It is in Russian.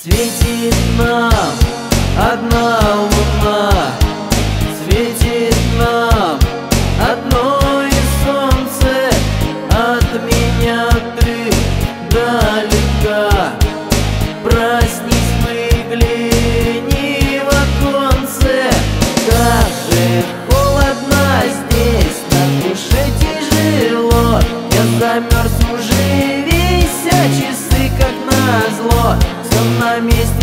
Светит нам одна луна, светит нам одно и солнце. От меня ты далека, проснись, выгляни в оконце. Как же холодно здесь, на душе тяжело. Я замерз уже весь, а часы как назло. Все на месте